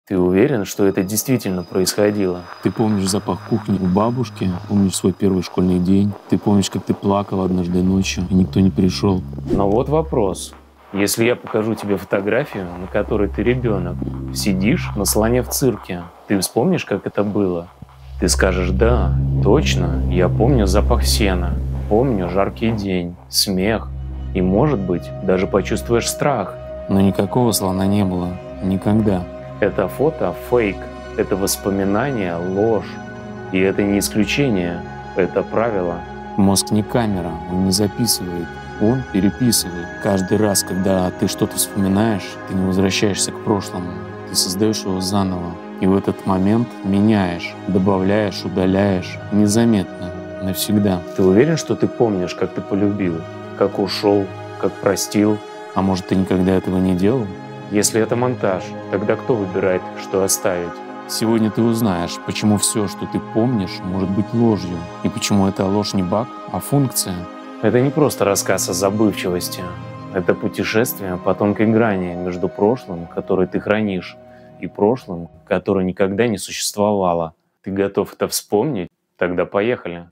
Ты уверен, что это действительно происходило? Ты помнишь запах кухни у бабушки, помнишь свой первый школьный день, ты помнишь, как ты плакал однажды ночью, и никто не пришел. Но вот вопрос. Если я покажу тебе фотографию, на которой ты ребенок, сидишь на слоне в цирке, ты вспомнишь, как это было? Ты скажешь: да, точно, я помню запах сена, помню жаркий день, смех, и, может быть, даже почувствуешь страх. Но никакого слона не было. Никогда. Это фото фейк, это воспоминание ложь. И это не исключение, это правило. Мозг не камера, он не записывает, он переписывает. Каждый раз, когда ты что-то вспоминаешь, ты не возвращаешься к прошлому, ты создаешь его заново. И в этот момент меняешь, добавляешь, удаляешь, незаметно, навсегда. Ты уверен, что ты помнишь, как ты полюбил, как ушел, как простил? А может, ты никогда этого не делал? Если это монтаж, тогда кто выбирает, что оставить? Сегодня ты узнаешь, почему все, что ты помнишь, может быть ложью, и почему эта ложь не баг, а функция. Это не просто рассказ о забывчивости. Это путешествие по тонкой грани между прошлым, которое ты хранишь, и прошлым, которое никогда не существовало. Ты готов это вспомнить? Тогда поехали.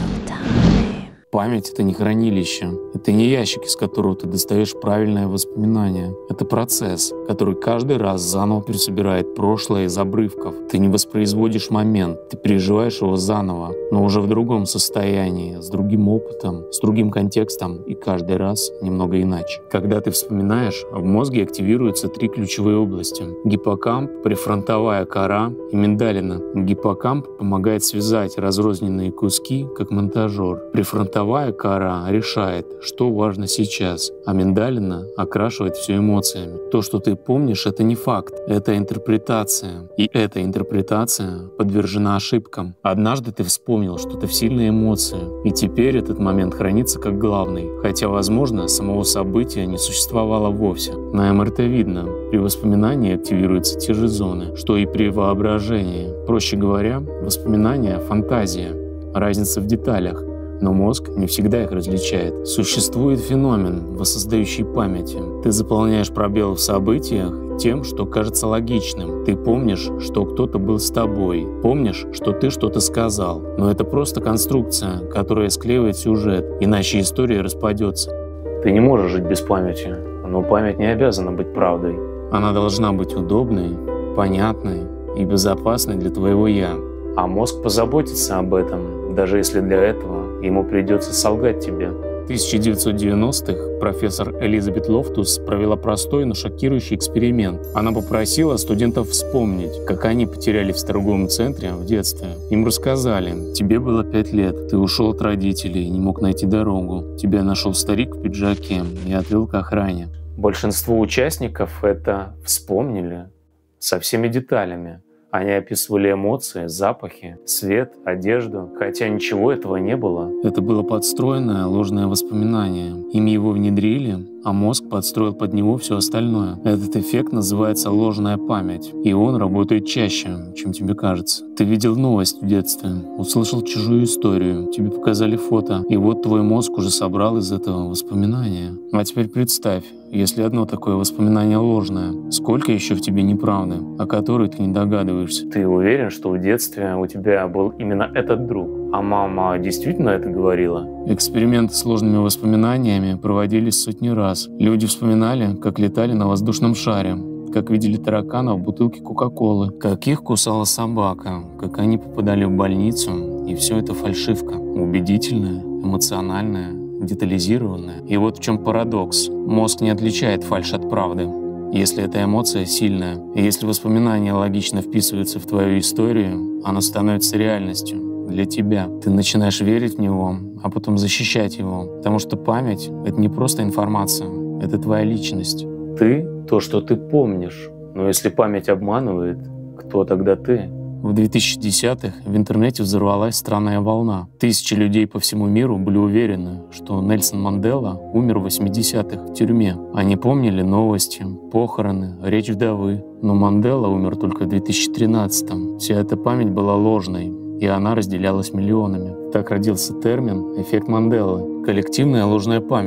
Память — это не хранилище, это не ящик, из которого ты достаешь правильное воспоминание. Это процесс, который каждый раз заново пересобирает прошлое из обрывков. Ты не воспроизводишь момент, ты переживаешь его заново, но уже в другом состоянии, с другим опытом, с другим контекстом и каждый раз немного иначе. Когда ты вспоминаешь, в мозге активируются 3 ключевые области: гиппокамп, префронтовая кора и миндалина. Гиппокамп помогает связать разрозненные куски, как монтажер. Префронтовая кора решает, что важно сейчас, а миндалина окрашивает все эмоциями. То, что ты помнишь, это не факт, это интерпретация. И эта интерпретация подвержена ошибкам. Однажды ты вспомнил что-то в сильной эмоции, и теперь этот момент хранится как главный, хотя, возможно, самого события не существовало вовсе. На МРТ видно, при воспоминании активируются те же зоны, что и при воображении. Проще говоря, воспоминания — фантазия, разница в деталях. Но мозг не всегда их различает. Существует феномен, воссоздающий память. Ты заполняешь пробелы в событиях тем, что кажется логичным. Ты помнишь, что кто-то был с тобой. Помнишь, что ты что-то сказал. Но это просто конструкция, которая склеивает сюжет, иначе история распадется. Ты не можешь жить без памяти, но память не обязана быть правдой. Она должна быть удобной, понятной и безопасной для твоего «я». А мозг позаботится об этом, даже если для этого ему придется солгать тебе. В 1990-х профессор Элизабет Лофтус провела простой, но шокирующий эксперимент. Она попросила студентов вспомнить, как они потерялись в торговом центре в детстве. Им рассказали: тебе было 5 лет, ты ушел от родителей, не мог найти дорогу, тебя нашел старик в пиджаке и отвел к охране. Большинство участников это вспомнили со всеми деталями. Они описывали эмоции, запахи, цвет, одежду, хотя ничего этого не было. Это было подстроенное, ложное воспоминание. Им его внедрили, а мозг подстроил под него все остальное. Этот эффект называется ложная память, и он работает чаще, чем тебе кажется. Ты видел новость в детстве, услышал чужую историю, тебе показали фото, и вот твой мозг уже собрал из этого воспоминания. А теперь представь, если одно такое воспоминание ложное, сколько еще в тебе неправды, о которой ты не догадываешься? Ты уверен, что в детстве у тебя был именно этот друг? А мама действительно это говорила? Эксперименты с ложными воспоминаниями проводились сотни раз. Люди вспоминали, как летали на воздушном шаре, как видели таракана в бутылке Кока-Колы, как их кусала собака, как они попадали в больницу, и все это фальшивка, убедительная, эмоциональная, детализированная. И вот в чем парадокс. Мозг не отличает фальшь от правды. Если эта эмоция сильная, и если воспоминание логично вписывается в твою историю, оно становится реальностью для тебя. Ты начинаешь верить в него, а потом защищать его. Потому что память — это не просто информация, это твоя личность. Ты — то, что ты помнишь. Но если память обманывает, кто тогда ты? В 2010-х в интернете взорвалась странная волна. Тысячи людей по всему миру были уверены, что Нельсон Мандела умер в 80-х в тюрьме. Они помнили новости, похороны, речь вдовы. Но Мандела умер только в 2013-м. Вся эта память была ложной, и она разделялась миллионами. Так родился термин «эффект Манделы» — коллективная ложная память,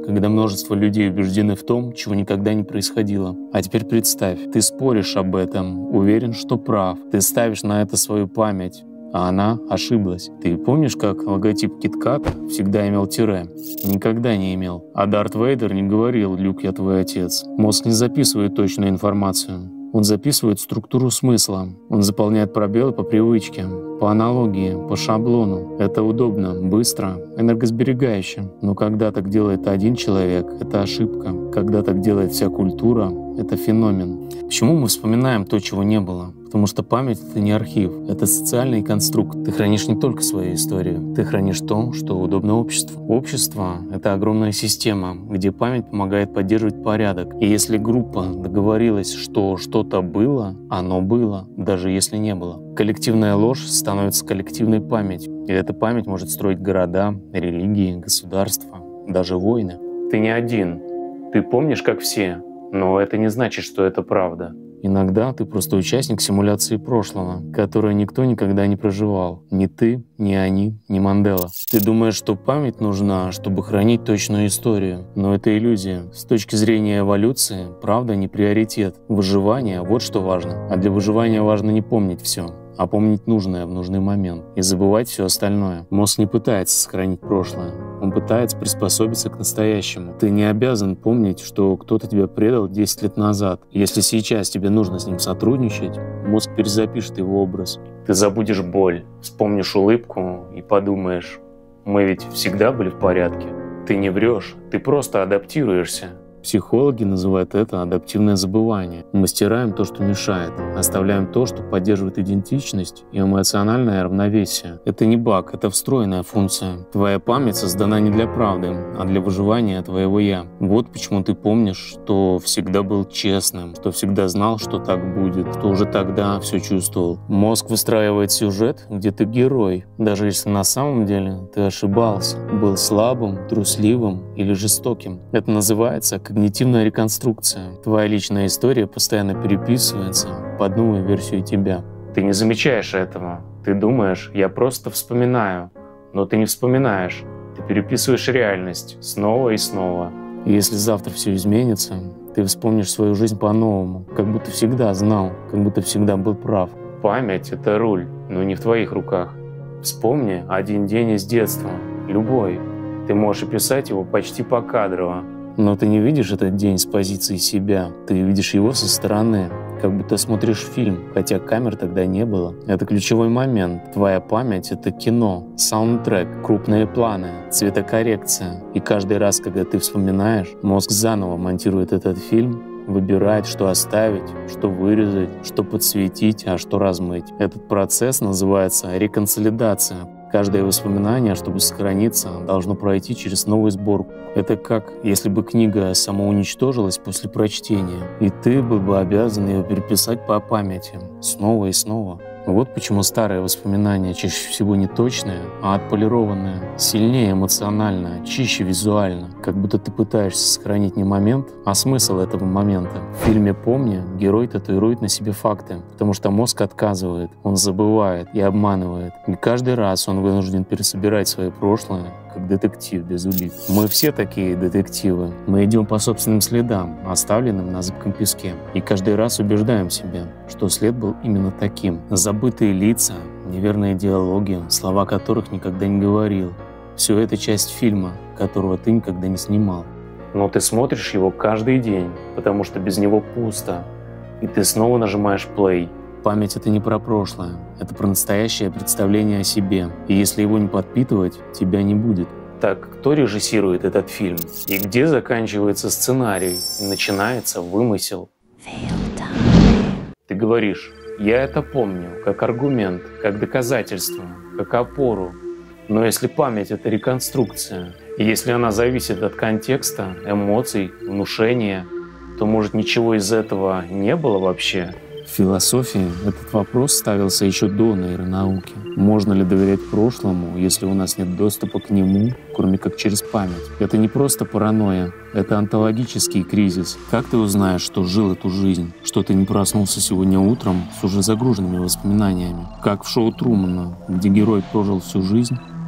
когда множество людей убеждены в том, чего никогда не происходило. А теперь представь, ты споришь об этом, уверен, что прав, ты ставишь на это свою память, а она ошиблась. Ты помнишь, как логотип Китката всегда имел тире? Никогда не имел. А Дарт Вейдер не говорил: «Люк, я твой отец». Мозг не записывает точную информацию. Он записывает структуру смысла. Он заполняет пробелы по привычке, по аналогии, по шаблону. Это удобно, быстро, энергосберегающе. Но когда так делает один человек, это ошибка. Когда так делает вся культура, это феномен. Почему мы вспоминаем то, чего не было? Потому что память — это не архив, это социальный конструкт. Ты хранишь не только свою историю, ты хранишь то, что удобно обществу. Общество — это огромная система, где память помогает поддерживать порядок. И если группа договорилась, что что-то было, оно было, даже если не было. Коллективная ложь становится коллективной памятью. И эта память может строить города, религии, государства, даже войны. Ты не один. Ты помнишь, как все, но это не значит, что это правда. Иногда ты просто участник симуляции прошлого, которое никто никогда не проживал. Ни ты, ни они, ни Мандела. Ты думаешь, что память нужна, чтобы хранить точную историю. Но это иллюзия. С точки зрения эволюции, правда не приоритет. Выживание — вот что важно. А для выживания важно не помнить все, а помнить нужное в нужный момент и забывать все остальное. Мозг не пытается сохранить прошлое. Он пытается приспособиться к настоящему. Ты не обязан помнить, что кто-то тебя предал 10 лет назад. Если сейчас тебе нужно с ним сотрудничать, мозг перезапишет его образ. Ты забудешь боль, вспомнишь улыбку и подумаешь: мы ведь всегда были в порядке. Ты не врешь, ты просто адаптируешься. Психологи называют это адаптивное забывание. Мы стираем то, что мешает, оставляем то, что поддерживает идентичность и эмоциональное равновесие. Это не баг, это встроенная функция. Твоя память создана не для правды, а для выживания твоего «я». Вот почему ты помнишь, что всегда был честным, что всегда знал, что так будет, что уже тогда все чувствовал. Мозг выстраивает сюжет, где ты герой, даже если на самом деле ты ошибался, был слабым, трусливым или жестоким. Это называется когнитивная реконструкция. Твоя личная история постоянно переписывается под новую версию тебя. Ты не замечаешь этого. Ты думаешь: я просто вспоминаю. Но ты не вспоминаешь. Ты переписываешь реальность снова и снова. И если завтра все изменится, ты вспомнишь свою жизнь по-новому, как будто всегда знал, как будто всегда был прав. Память — это руль, но не в твоих руках. Вспомни один день из детства, любой. Ты можешь описать его почти покадрово. Но ты не видишь этот день с позиции себя, ты видишь его со стороны, как будто смотришь фильм, хотя камер тогда не было. Это ключевой момент. Твоя память — это кино, саундтрек, крупные планы, цветокоррекция. И каждый раз, когда ты вспоминаешь, мозг заново монтирует этот фильм, выбирает, что оставить, что вырезать, что подсветить, а что размыть. Этот процесс называется реконсолидация. Каждое воспоминание, чтобы сохраниться, должно пройти через новую сборку. Это как если бы книга самоуничтожилась после прочтения, и ты был бы обязан ее переписать по памяти снова и снова. Вот почему старые воспоминания чаще всего не точные, а отполированные, сильнее эмоционально, чище визуально, как будто ты пытаешься сохранить не момент, а смысл этого момента. В фильме «Помни» герой татуирует на себе факты, потому что мозг отказывает, он забывает и обманывает. И каждый раз он вынужден пересобирать свое прошлое, как детектив без улик. Мы все такие детективы. Мы идем по собственным следам, оставленным на зыбком песке. И каждый раз убеждаем себя, что след был именно таким. Забытые лица, неверные диалоги, слова которых никогда не говорил. Все это часть фильма, которого ты никогда не снимал. Но ты смотришь его каждый день, потому что без него пусто. И ты снова нажимаешь play. Память — это не про прошлое, это про настоящее представление о себе. И если его не подпитывать, тебя не будет. Так кто режиссирует этот фильм? И где заканчивается сценарий и начинается вымысел? Ты говоришь: я это помню, как аргумент, как доказательство, как опору. Но если память — это реконструкция, и если она зависит от контекста, эмоций, внушения, то, может, ничего из этого не было вообще? В философии этот вопрос ставился еще до нейронауки. Можно ли доверять прошлому, если у нас нет доступа к нему, кроме как через память? Это не просто паранойя, это онтологический кризис. Как ты узнаешь, что жил эту жизнь, что ты не проснулся сегодня утром с уже загруженными воспоминаниями? Как в шоу Трумана, где герой прожил всю жизнь,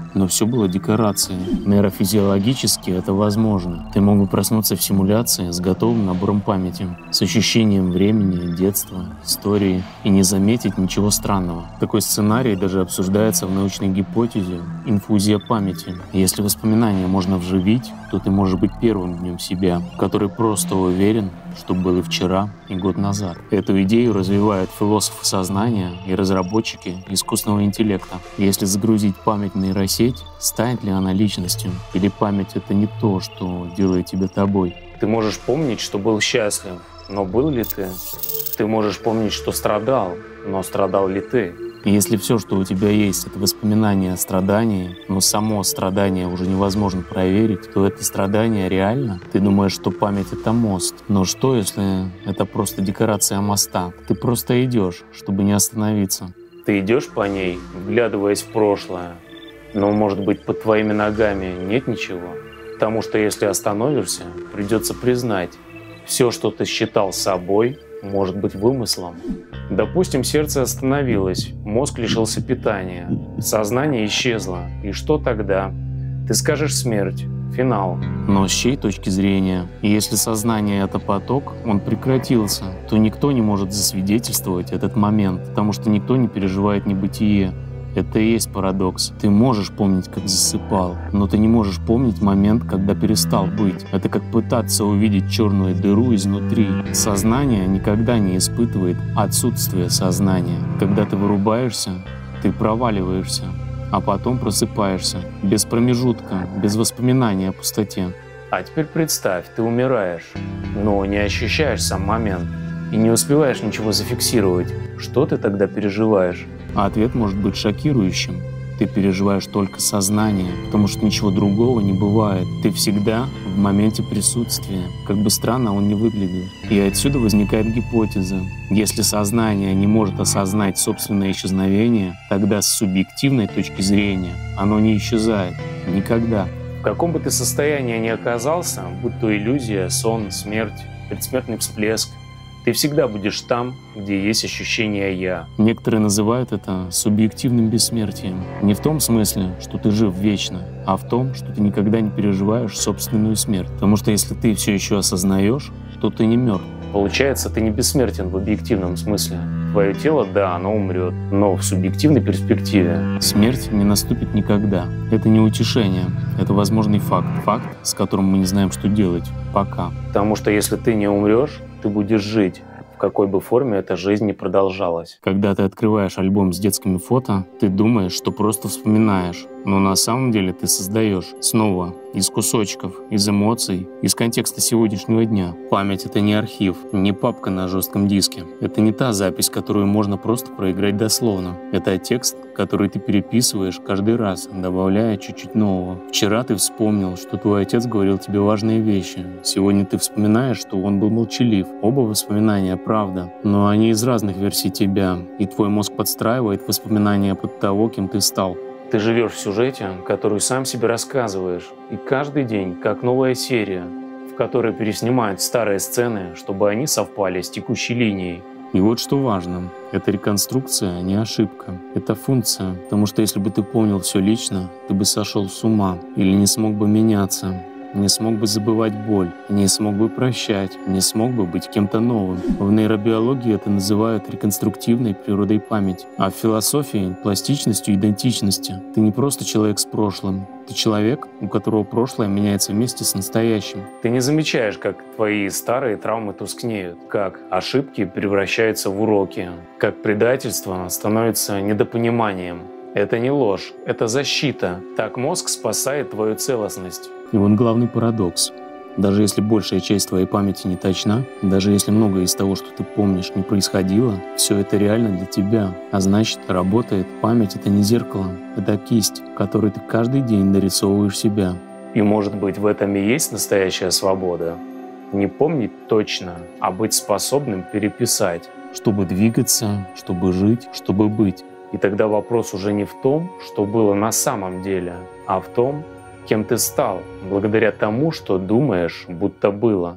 но все было декорацией. Нейрофизиологически это возможно. Ты мог бы проснуться в симуляции с готовым набором памяти, с ощущением времени, детства, истории и не заметить ничего странного. Такой сценарий даже обсуждается в научной гипотезе «инфузия памяти». Если воспоминания можно вживить, то ты можешь быть первым в нем себя, который просто уверен, что был и вчера, и год назад. Эту идею развивают философы сознания и разработчики искусственного интеллекта. Если загрузить память в нейросеть, станет ли она личностью? Или память — это не то, что делает тебя тобой? Ты можешь помнить, что был счастлив, но был ли ты? Ты можешь помнить, что страдал, но страдал ли ты? И если все, что у тебя есть, это воспоминания о страдании, но само страдание уже невозможно проверить, то это страдание реально? Ты думаешь, что память — это мост. Но что, если это просто декорация моста? Ты просто идешь, чтобы не остановиться. Ты идешь по ней, вглядываясь в прошлое, но, может быть, под твоими ногами нет ничего? Потому что если остановишься, придется признать, все, что ты считал собой, может быть вымыслом. Допустим, сердце остановилось, мозг лишился питания, сознание исчезло. И что тогда? Ты скажешь смерть, финал. Но с чьей точки зрения? И если сознание — это поток, он прекратился, то никто не может засвидетельствовать этот момент, потому что никто не переживает небытие. Это и есть парадокс. Ты можешь помнить, как засыпал, но ты не можешь помнить момент, когда перестал быть. Это как пытаться увидеть черную дыру изнутри. Сознание никогда не испытывает отсутствие сознания. Когда ты вырубаешься, ты проваливаешься, а потом просыпаешься. Без промежутка, без воспоминания о пустоте. А теперь представь, ты умираешь, но не ощущаешь сам момент и не успеваешь ничего зафиксировать. Что ты тогда переживаешь? А ответ может быть шокирующим. Ты переживаешь только сознание, потому что ничего другого не бывает. Ты всегда в моменте присутствия, как бы странно он ни выглядел. И отсюда возникает гипотеза. Если сознание не может осознать собственное исчезновение, тогда с субъективной точки зрения оно не исчезает. Никогда. В каком бы ты состоянии ни оказался, будь то иллюзия, сон, смерть, предсмертный всплеск, ты всегда будешь там, где есть ощущение «я». Некоторые называют это субъективным бессмертием. Не в том смысле, что ты жив вечно, а в том, что ты никогда не переживаешь собственную смерть. Потому что если ты все еще осознаешь, то ты не мертв. Получается, ты не бессмертен в объективном смысле. Твое тело, да, оно умрет, но в субъективной перспективе смерть не наступит никогда. Это не утешение, это возможный факт. Факт, с которым мы не знаем, что делать. Пока. Потому что если ты не умрешь, ты будешь жить, в какой бы форме эта жизнь ни продолжалась. Когда ты открываешь альбом с детскими фото, ты думаешь, что просто вспоминаешь. Но на самом деле ты создаешь снова из кусочков, из эмоций, из контекста сегодняшнего дня. Память — это не архив, не папка на жестком диске. Это не та запись, которую можно просто проиграть дословно. Это текст, который ты переписываешь каждый раз, добавляя чуть-чуть нового. Вчера ты вспомнил, что твой отец говорил тебе важные вещи. Сегодня ты вспоминаешь, что он был молчалив. Оба воспоминания — правда, но они из разных версий тебя, и твой мозг подстраивает воспоминания под того, кем ты стал. Ты живешь в сюжете, который сам себе рассказываешь, и каждый день как новая серия, в которой переснимают старые сцены, чтобы они совпали с текущей линией. И вот что важно, это реконструкция, а не ошибка. Это функция, потому что если бы ты помнил все лично, ты бы сошел с ума или не смог бы меняться, не смог бы забывать боль, не смог бы прощать, не смог бы быть кем-то новым. В нейробиологии это называют реконструктивной природой памяти, а в философии — пластичностью идентичности. Ты не просто человек с прошлым, ты человек, у которого прошлое меняется вместе с настоящим. Ты не замечаешь, как твои старые травмы тускнеют, как ошибки превращаются в уроки, как предательство становится недопониманием. Это не ложь, это защита. Так мозг спасает твою целостность. И вот главный парадокс. Даже если большая часть твоей памяти не точна, даже если многое из того, что ты помнишь, не происходило, все это реально для тебя. А значит, работает. Память — это не зеркало, это кисть, в которой ты каждый день нарисовываешь себя. И может быть, в этом и есть настоящая свобода. Не помнить точно, а быть способным переписать. Чтобы двигаться, чтобы жить, чтобы быть. И тогда вопрос уже не в том, что было на самом деле, а в том, кем ты стал, благодаря тому, что думаешь, будто было.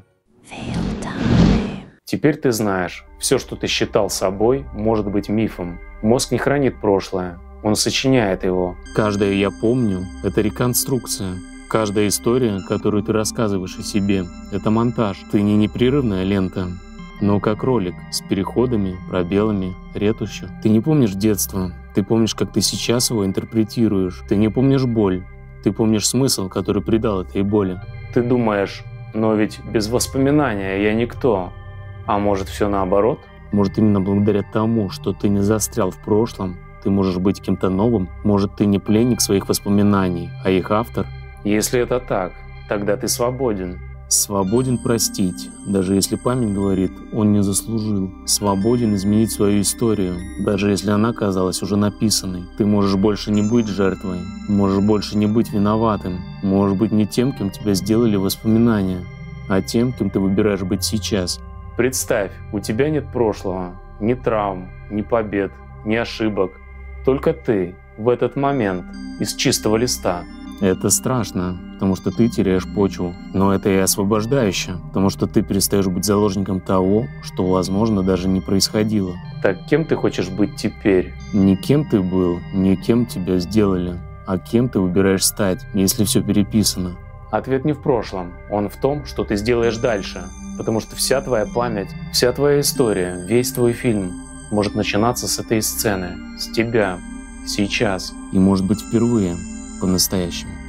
Теперь ты знаешь, все, что ты считал собой, может быть мифом. Мозг не хранит прошлое, Он сочиняет его. Каждое «я помню» — это реконструкция. Каждая история, которую ты рассказываешь о себе, это монтаж. Ты не непрерывная лента, но как ролик с переходами, пробелами, ретушью. Ты не помнишь детство, ты помнишь, как ты сейчас его интерпретируешь. Ты не помнишь боль, ты помнишь смысл, который придал этой боли. Ты думаешь, но ведь без воспоминания я никто. А может, все наоборот? Может, именно благодаря тому, что ты не застрял в прошлом, ты можешь быть кем-то новым. Может, ты не пленник своих воспоминаний, а их автор. Если это так, тогда ты свободен. Свободен простить, даже если память говорит, он не заслужил. Свободен изменить свою историю, даже если она казалась уже написанной. Ты можешь больше не быть жертвой, можешь больше не быть виноватым, можешь быть не тем, кем тебя сделали воспоминания, а тем, кем ты выбираешь быть сейчас. Представь, у тебя нет прошлого, ни травм, ни побед, ни ошибок. Только ты в этот момент из чистого листа. Это страшно, потому что ты теряешь почву, но это и освобождающе, потому что ты перестаешь быть заложником того, что, возможно, даже не происходило. Так кем ты хочешь быть теперь? Не кем ты был, не кем тебя сделали, а кем ты выбираешь стать, если все переписано. Ответ не в прошлом, он в том, что ты сделаешь дальше. Потому что вся твоя память, вся твоя история, весь твой фильм может начинаться с этой сцены, с тебя, сейчас. И может быть впервые, по-настоящему.